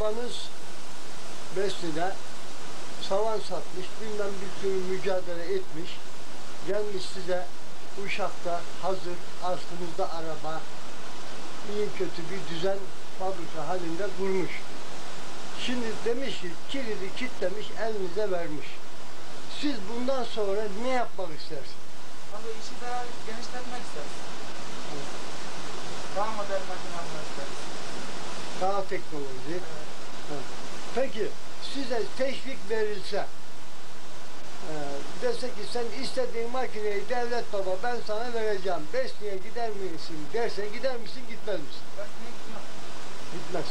babanız Besni'de savan satmış, bilmem bir sürü mücadele etmiş, gelmiş size Uşak'ta hazır, aslımızda araba, iyi kötü bir düzen fabrika halinde kurmuş. Şimdi demiş ki kilidi kilitlemiş, elinize vermiş. Siz bundan sonra ne yapmak istersiniz? Abi işi daha genişletmek isteriz. Daha modern makineler isteriz. Daha teknoloji. Evet. Peki size teşvik verilse, dese ki sen istediğin makineyi devlet baba ben sana vereceğim, Besni'ye gider misin derse gider misin gitmez misin? Ben niye gitmem? Gitmez.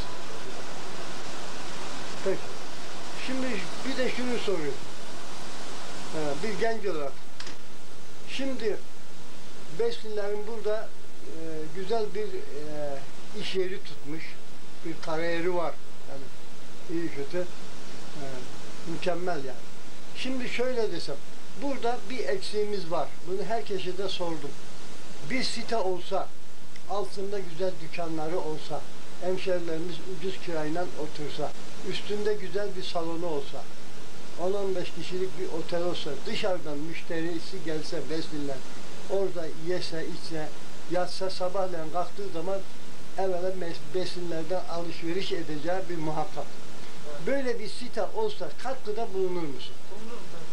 Peki. Şimdi bir de şunu soruyorum. Bir genç olarak. Şimdi Besnilerin burada güzel bir iş yeri tutmuş. Bir kariyeri var. Yani iyi kötü. Mükemmel yani. Şimdi şöyle desem. Burada bir eksiğimiz var. Bunu herkese de sordum. Bir site olsa, altında güzel dükkanları olsa, hemşerilerimiz ucuz kirayla otursa, üstünde güzel bir salonu olsa, 10-15 kişilik bir otel olsa, dışarıdan müşterisi gelse Besniler, orada yese, içse, yatsa, sabahleyin kalktığı zaman evvela Besnilerden alışveriş edeceği bir muhakkak. Böyle bir site olsa katkıda bulunur musun? Bulunurum tabii.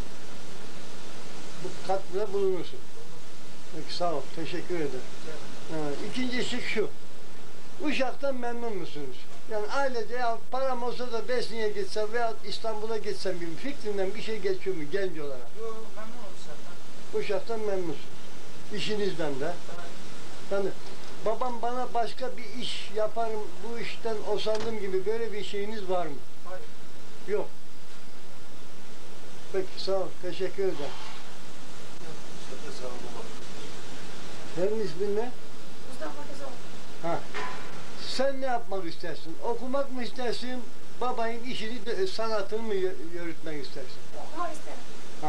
Bu katkıda bulunursun. Peki sağ ol, teşekkür ederim. İkincisi şu, Uşak'tan memnun musunuz? Yani ailece ya param olsa da Besni'ye gitsem veya İstanbul'a gitsem gibi fikrinden bir şey geçiyor mu genç olarak? Yok, memnun oldum zaten. Uşak'tan memnunsun. İşinizden de. Evet. Yani babam bana başka bir iş yaparım, bu işten osandım gibi böyle bir şeyiniz var mı? Hayır. Yok. Peki sağ ol, teşekkür ederim. Sağ ol baba. Senin ismin ne? Mustafa Kızıl. Ha. Sen ne yapmak istersin? Okumak mı istersin? Babanın işini, sanatını mı yürütmek istersin? Okumak isterim. Ha.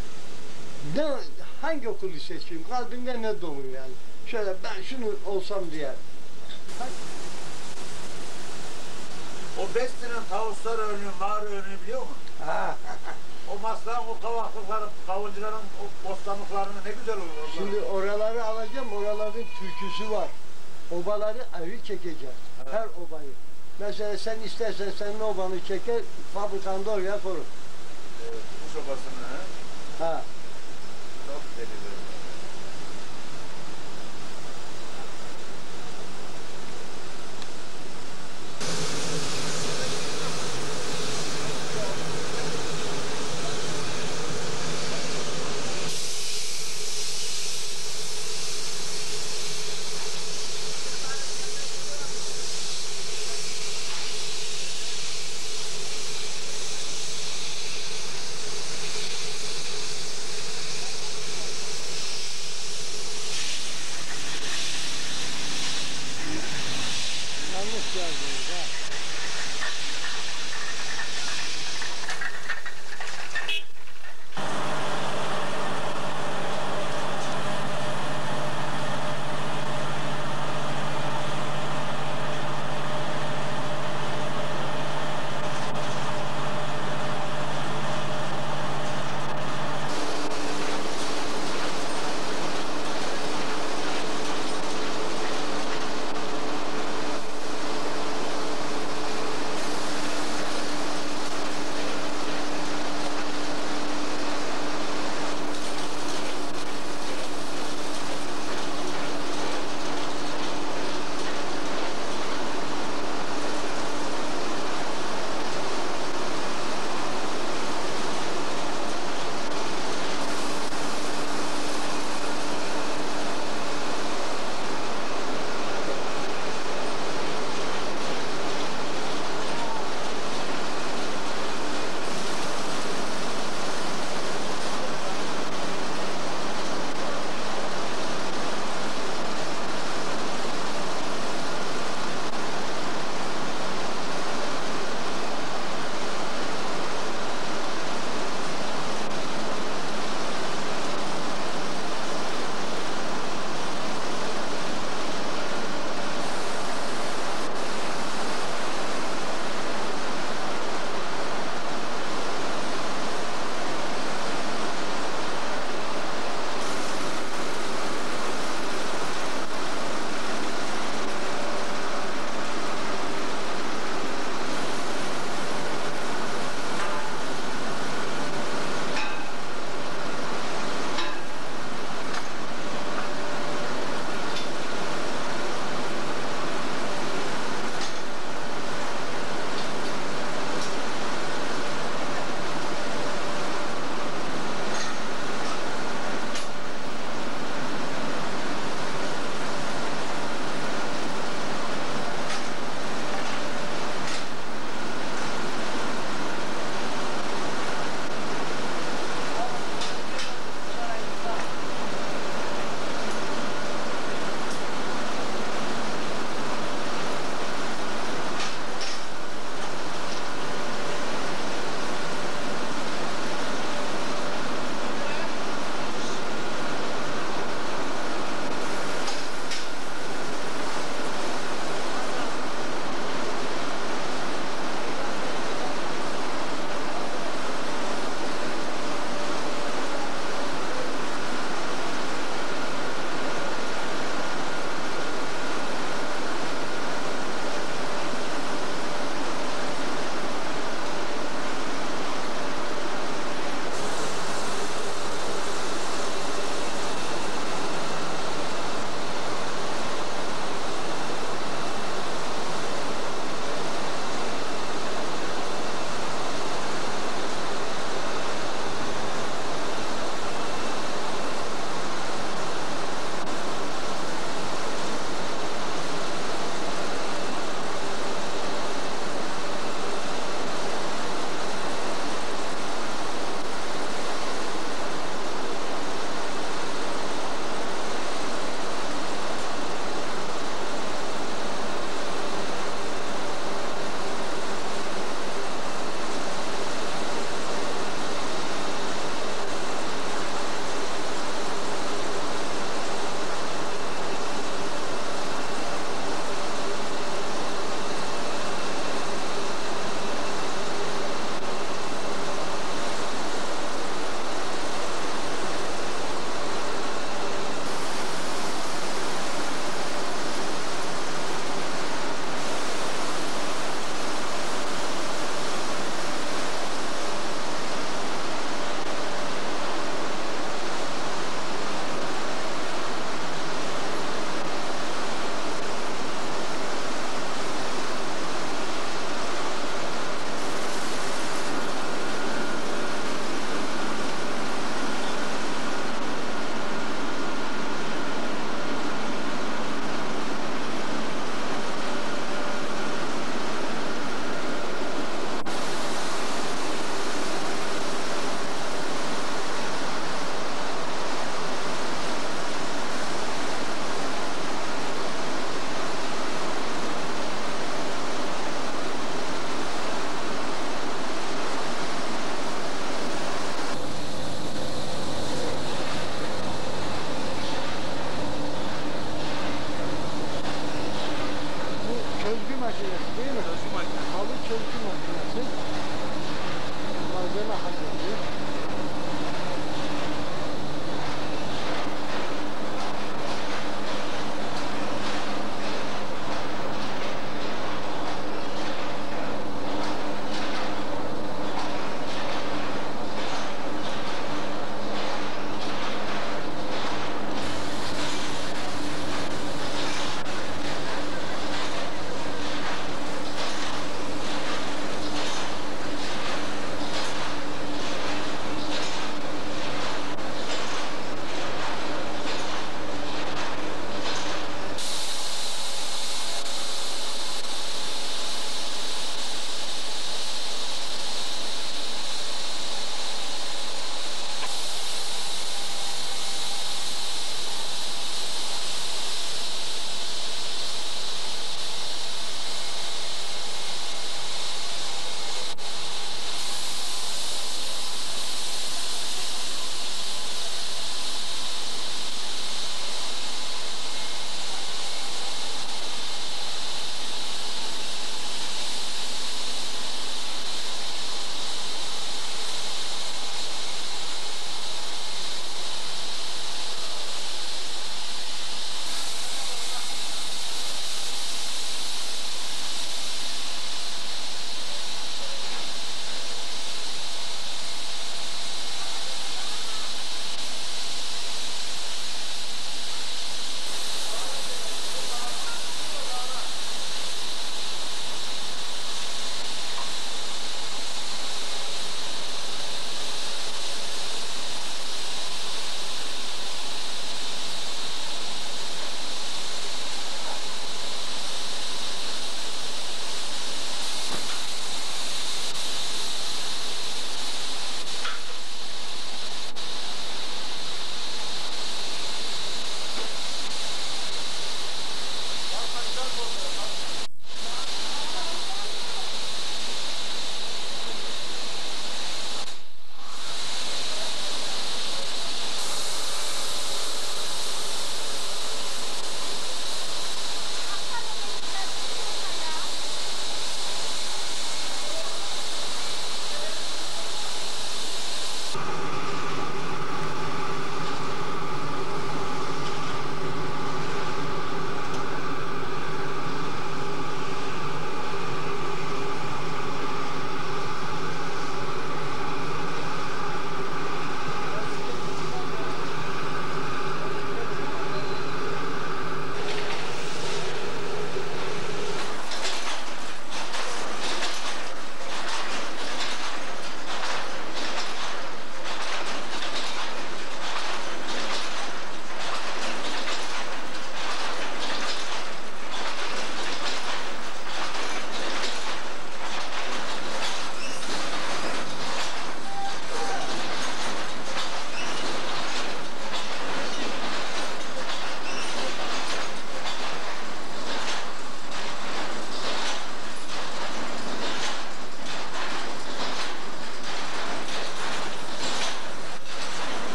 Hangi okulu seçeyim? Kalbinde ne doğuyor yani? Şöyle ben şunu olsam diye. O Besni'nin tavuslar önlüğü, mağara önlüğü biliyor musun? Ha. O maslağın, o kavaklıkların, kavuncuların, o bostanlıklarının ne güzel olur. Şimdi oraları alacağım, oraların türküsü var. Obaları ayrı çekeceğiz. Evet. Her obayı. Mesela sen istersen senin obanı çeker, fabrikanda oraya korur. Kuş obasını, Ha. çok delidir. Yanlış geldiniz ha. makinesi değil mi? Çalışma makinesi. Halı çözüm makinesi. Malzeme hazırlıyor.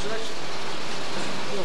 Üstüne çık. Yok.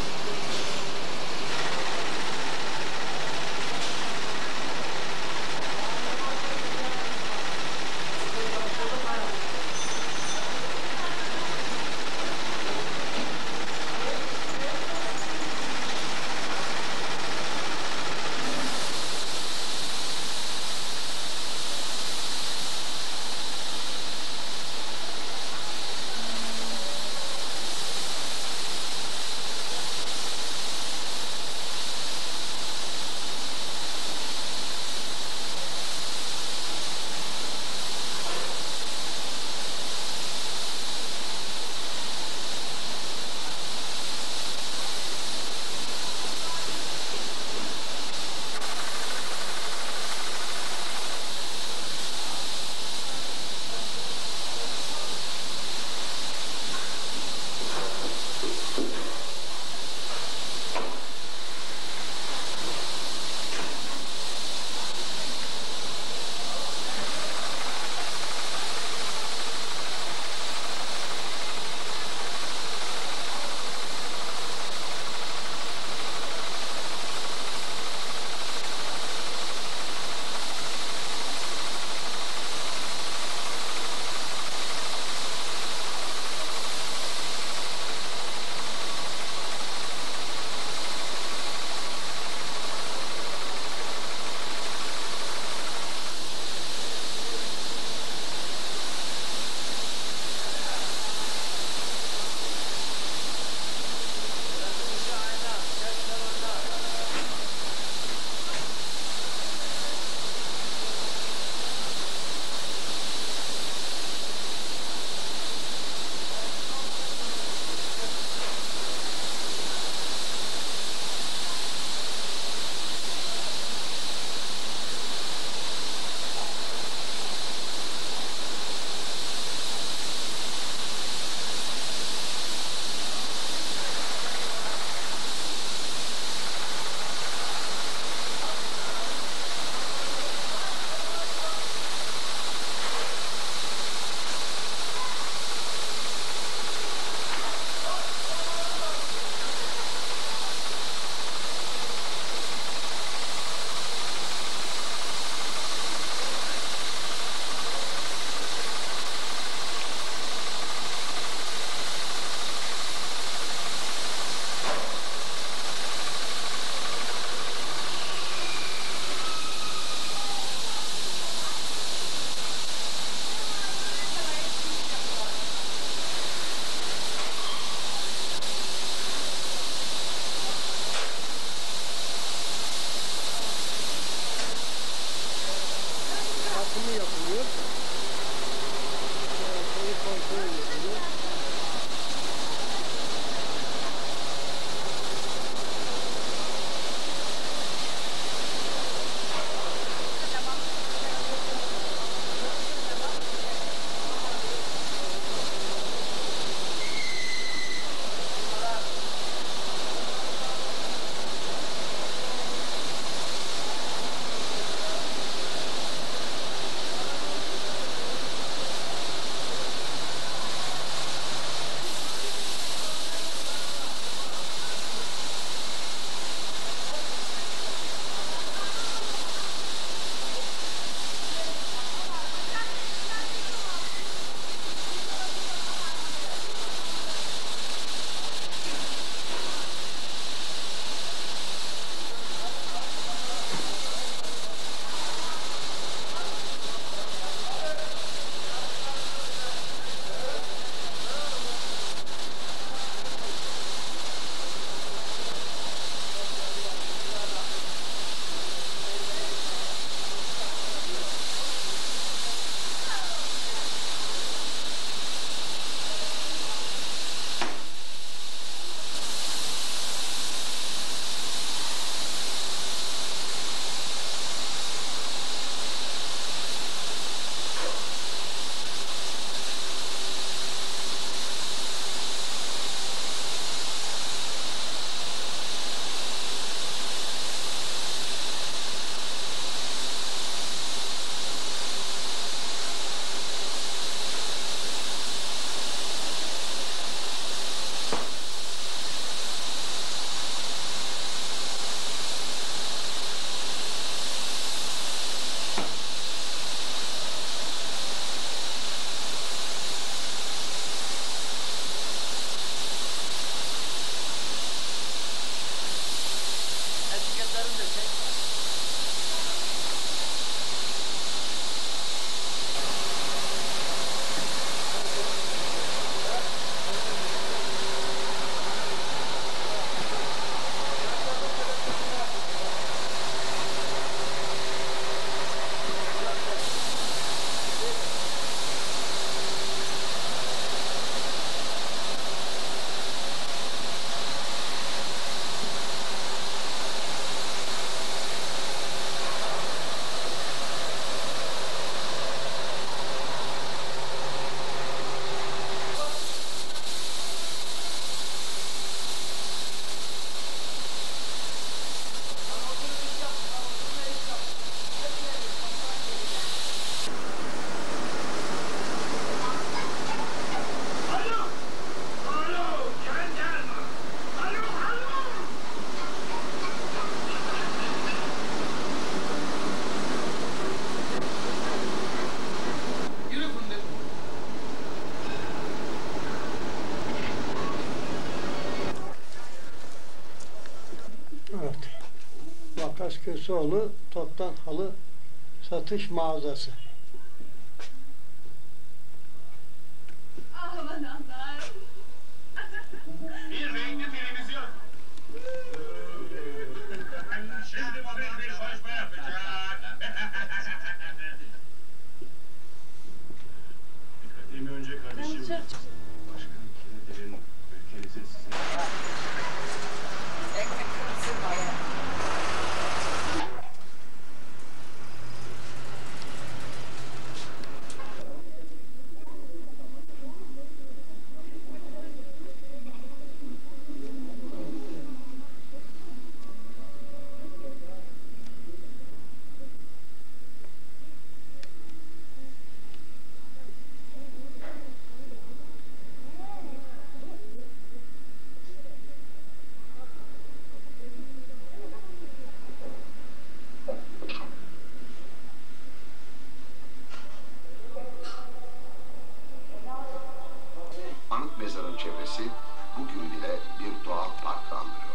Taşköseoğlu Toptan Halı Satış Mağazası. Aman Allah'ım. Bir renkli televizyon. Şimdi bana bir konuşma yapacak. Dikkatimi önce kardeşim. Başkanım Kiliderin ülkenizin sizin... Ekmek kırmızı maya. Anıt mezarın çevresi bugün bile bir doğal parkı andırır.